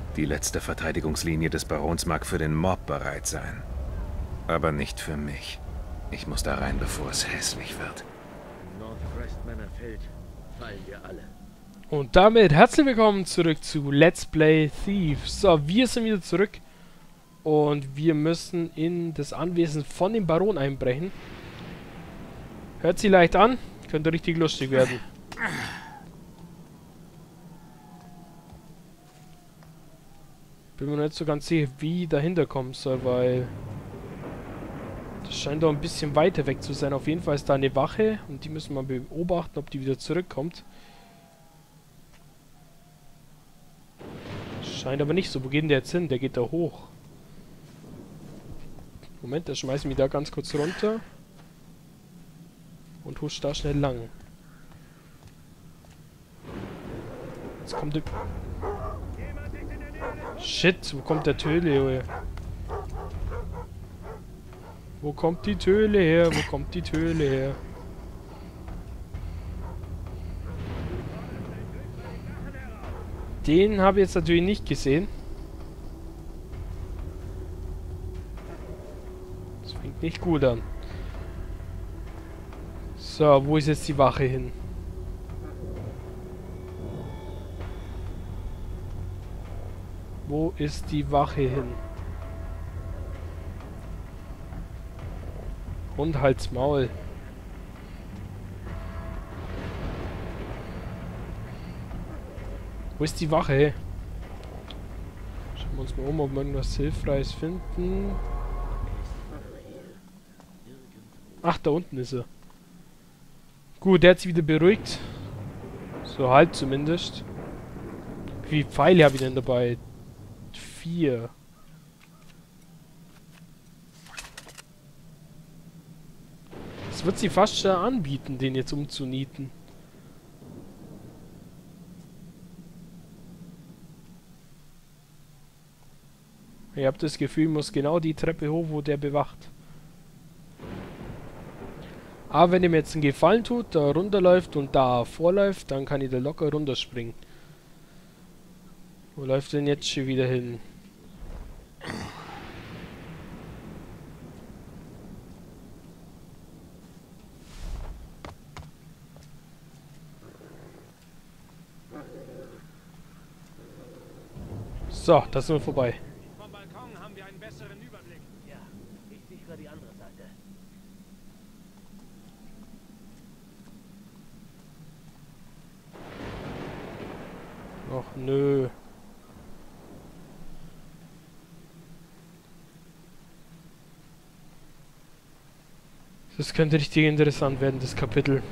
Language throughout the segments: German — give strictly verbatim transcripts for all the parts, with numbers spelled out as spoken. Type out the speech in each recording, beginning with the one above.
Die letzte Verteidigungslinie des Barons mag für den Mob bereit sein. Aber nicht für mich. Ich muss da rein, bevor es hässlich wird. Northwestmanor fällt, fallen wir alle. Und damit herzlich willkommen zurück zu Let's Play Thief. So, wir sind wieder zurück. Und wir müssen in das Anwesen von dem Baron einbrechen. Hört sie leicht an. Könnte richtig lustig werden. Bin mir nicht so ganz sicher, wie dahinter kommen soll, weil... Das scheint doch ein bisschen weiter weg zu sein. Auf jeden Fall ist da eine Wache und die müssen wir beobachten, ob die wieder zurückkommt. Scheint aber nicht so. Wo geht denn der jetzt hin? Der geht da hoch. Moment, da schmeiße ich mich da ganz kurz runter. Und husch da schnell lang. Jetzt kommt der... Shit, wo kommt der Töle, Junge? Wo kommt die Töle her? Wo kommt die Töle her? Den habe ich jetzt natürlich nicht gesehen. Das fängt nicht gut an. So, wo ist jetzt die Wache hin? Wo ist die Wache hin? Und halt's Maul. Wo ist die Wache? Schauen wir uns mal um, ob wir irgendwas Hilfreiches finden. Ach, da unten ist er. Gut, der hat sich wieder beruhigt. So halb zumindest. Wie viele Pfeile habe ich denn dabei? Vier. Das wird sie fast schon anbieten, den jetzt umzunieten. Ich habe das Gefühl, ich muss genau die Treppe hoch, wo der bewacht. Aber wenn ihm jetzt einen Gefallen tut, da runterläuft und da vorläuft, dann kann ich da locker runterspringen. Wo läuft denn jetzt schon wieder hin? So, da sind wir vorbei. Vom Balkon haben wir einen besseren Überblick. Ja, ich sichere die andere Seite. Ach nö. Das könnte richtig interessant werden, das Kapitel.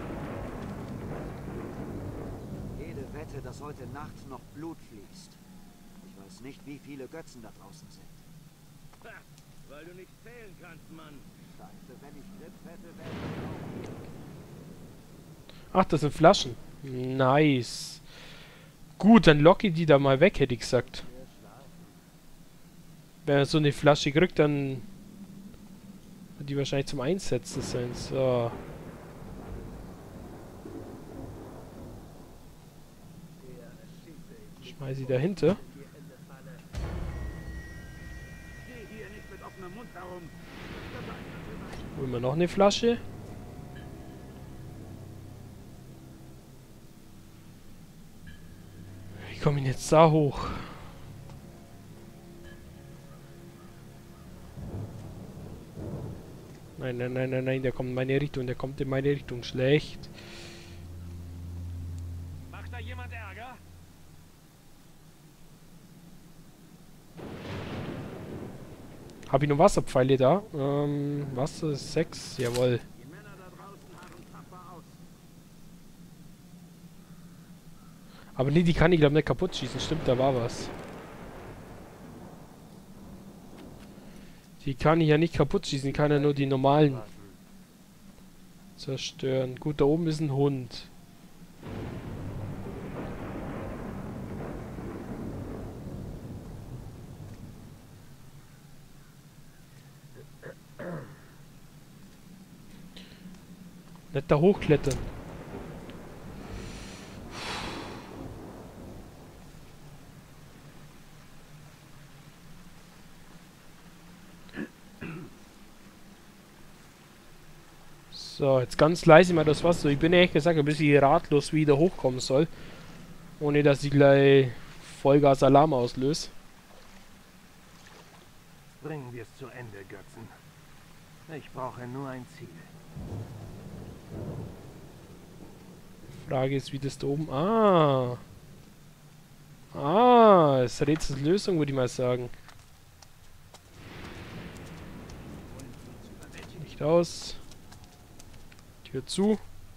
Jede Wette, dass heute Nacht noch Blut fließt. Ich weiß nicht, wie viele Götzen da draußen sind. Ha, weil du nicht zählen kannst, Mann. Scheiße, wenn ich Griff hätte, wäre ich auch. Ach, das sind Flaschen. Nice. Gut, dann locke ich die da mal weg, hätte ich gesagt. Wenn er so eine Flasche kriegt, dann wird die wahrscheinlich zum Einsetzen sein. So. Schmeiße ich dahinter. Geh hier nicht mit offenem Mund herum. Holen wir noch eine Flasche. Wie komme ich denn jetzt da hoch? Nein, nein, nein, nein, nein, der kommt in meine Richtung, der kommt in meine Richtung. Schlecht. Macht da jemand Ärger? Habe ich noch Wasserpfeile da? Ähm, Wasser sechs, jawohl. Die Männer da draußen harren tapfer aus. Aber nee, die kann ich glaube nicht kaputt schießen. Stimmt, da war was. Die kann ich ja nicht kaputt schießen, ich kann ja nur die normalen zerstören. Gut, da oben ist ein Hund. Nicht da hochklettern. So, jetzt ganz leise mal das Wasser. Ich bin ehrlich gesagt ein bisschen ratlos, wie ich da hochkommen soll. Ohne dass ich gleich Vollgas Alarm auslöse. Bringen wir es zu Ende, Götzen. Ich brauche nur ein Ziel. Frage ist, wie das da oben... Ah! Ah, das Rätsels Lösung, würde ich mal sagen. Licht aus. Tür zu.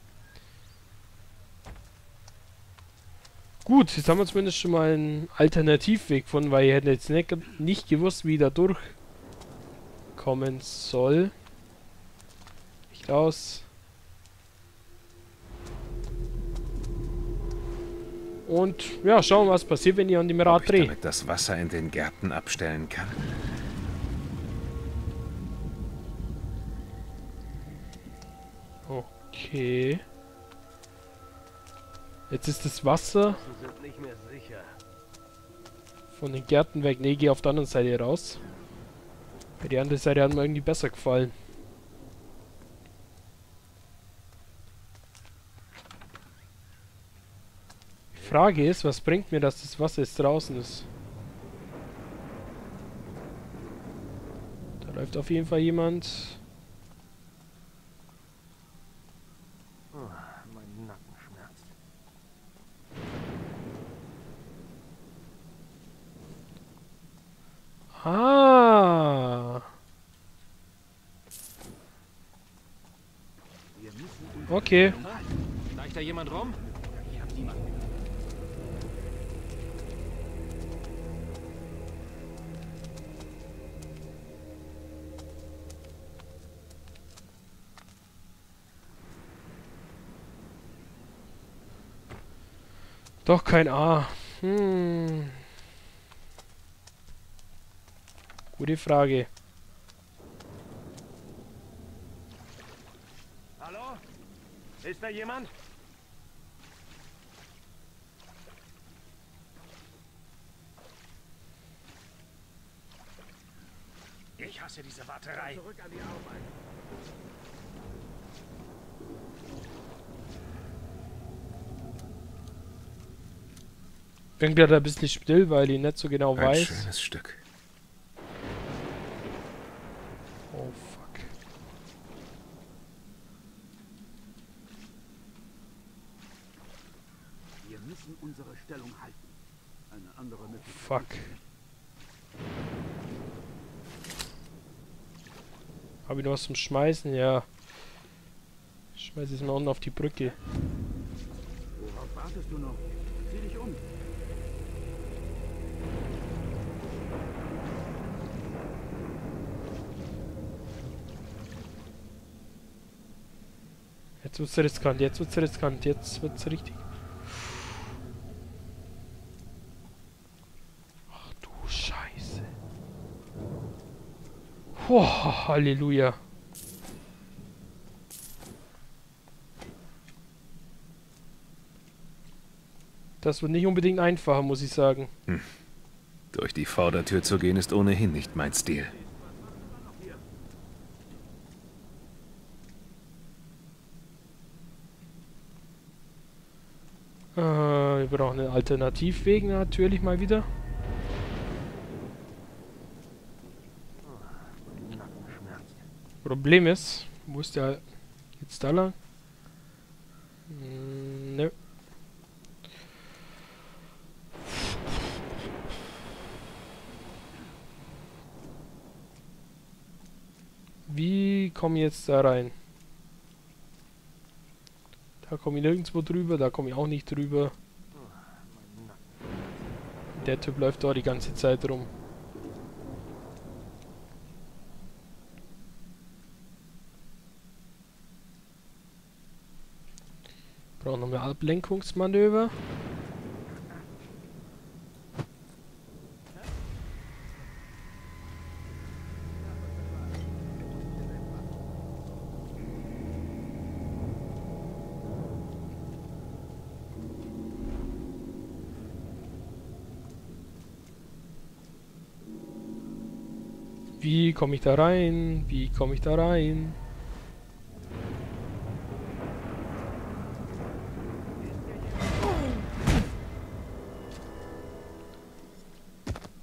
Gut, jetzt haben wir zumindest schon mal einen Alternativweg gefunden, weil ich hätte jetzt nicht, nicht gewusst, wie ich da durchkommen soll. Licht aus. Und ja, schauen wir, was passiert, wenn ich an dem Ob Rad ich drehe. damit das Wasser in den Gärten abstellen kann? Okay. Jetzt ist das Wasser Sie sind nicht mehr sicher. von den Gärten weg. Ne, geh auf der anderen Seite raus. Bei der anderen Seite hat mir irgendwie besser gefallen. Die Frage ist, was bringt mir, dass das Wasser jetzt draußen ist? Da läuft auf jeden Fall jemand. Oh, mein Nacken schmerzt. Ah. Okay. Schleicht da jemand rum? Ich hab niemanden. Doch kein A. Hm. Gute Frage. Hallo? Ist da jemand? Ich hasse diese Warterei. Zurück an die Arbeit. Bin gerade ein bisschen still, weil ich nicht so genau Ein weiß. schönes Stück. Oh fuck. Wir müssen unsere Stellung halten. Eine andere Möglichkeit. Fuck. Habe ich noch was zum Schmeißen? Ja. Ich schmeiße es mal unten auf die Brücke. Worauf wartest du noch? Sieh dich um. Jetzt wird's riskant, jetzt wird's riskant, jetzt wird's richtig. Ach du Scheiße. Boah, Halleluja. Das wird nicht unbedingt einfacher, muss ich sagen. Hm. Durch die Vordertür zu gehen ist ohnehin nicht mein Stil. Äh, wir brauchen einen Alternativweg natürlich mal wieder. Mein Nacken schmerzt. Problem ist, wo ist der jetzt da lang? Hm, ne. Wie komme ich jetzt da rein? Da komme ich nirgendwo drüber, da komme ich auch nicht drüber. Mein Nacken. Der Typ läuft da die ganze Zeit rum. Brauchen noch mehr Ablenkungsmanöver. Wie komme ich da rein? Wie komme ich da rein?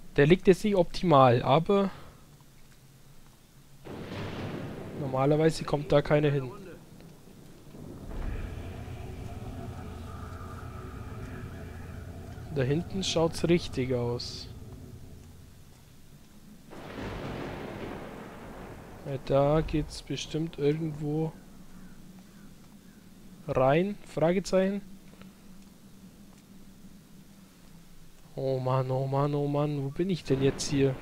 Der liegt jetzt nicht optimal, aber normalerweise kommt da keiner hin. Da hinten schaut's richtig aus. Ja, da geht's bestimmt irgendwo rein? Fragezeichen. Oh Mann, oh Mann, oh Mann, wo bin ich denn jetzt hier?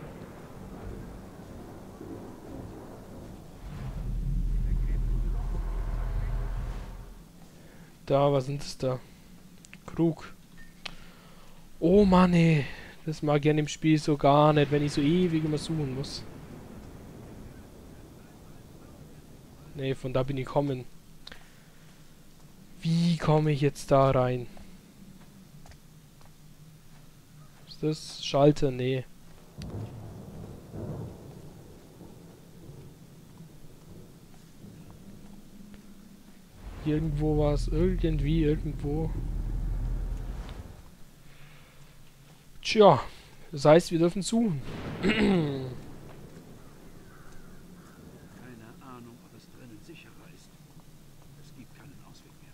Da, was sind das da? Krug. Oh Mann, ey. Das mag ich an dem Spiel so gar nicht, wenn ich so ewig immer suchen muss. Nee, von da bin ich gekommen. Wie komme ich jetzt da rein? Ist das Schalter? Nee. Irgendwo war es, irgendwie, irgendwo. Tja, das heißt, wir dürfen suchen. Keine Ahnung, ob es drinnen sicherer ist. Es gibt keinen Ausweg mehr.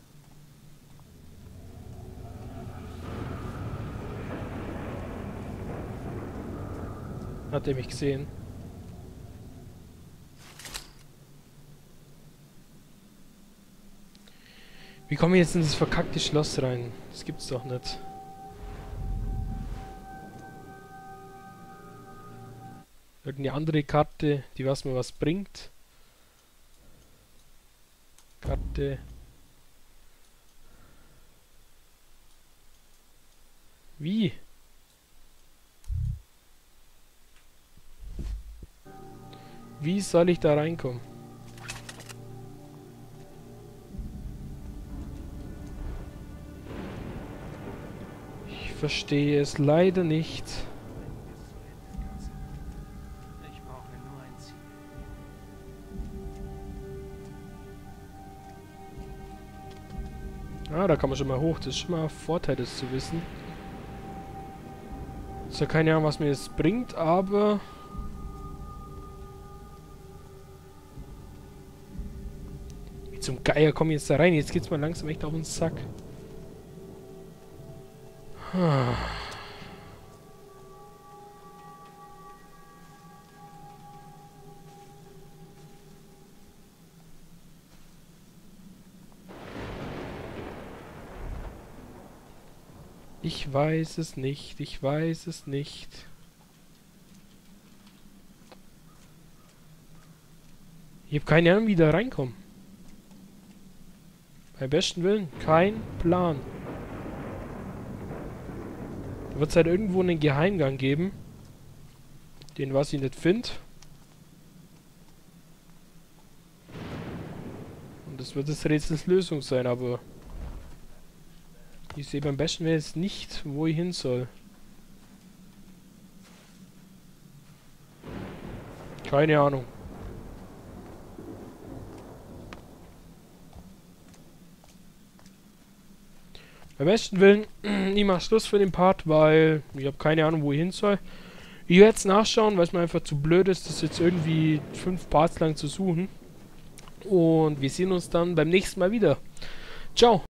Hat er mich gesehen? Wie komme ich jetzt in das verkackte Schloss rein? Das gibt's doch nicht. Irgendeine andere Karte, die was mir was bringt. Karte. Wie? Wie soll ich da reinkommen? Ich verstehe es leider nicht. Ich brauche nur ein Ziel. Ah, da kann man schon mal hoch. Das ist schon mal ein Vorteil, das zu wissen. Ist ja keine Ahnung, was mir das bringt, aber... Wie zum Geier komme ich jetzt da rein? Jetzt geht's mal langsam echt auf den Sack. Ah. Ich weiß es nicht, ich weiß es nicht. Ich habe keine Ahnung, wie da reinkommen. Beim besten Willen, kein Plan. Da wird es halt irgendwo einen Geheimgang geben. Den was ich nicht finde. Und das wird das Rätsels Lösung sein, aber... Ich sehe beim besten Willen jetzt nicht, wo ich hin soll. Keine Ahnung. Beim besten Willen, ich mache Schluss für den Part, weil ich habe keine Ahnung, wo ich hin soll. Ich werde jetzt nachschauen, weil es mir einfach zu blöd ist, das jetzt irgendwie fünf Parts lang zu suchen. Und wir sehen uns dann beim nächsten Mal wieder. Ciao!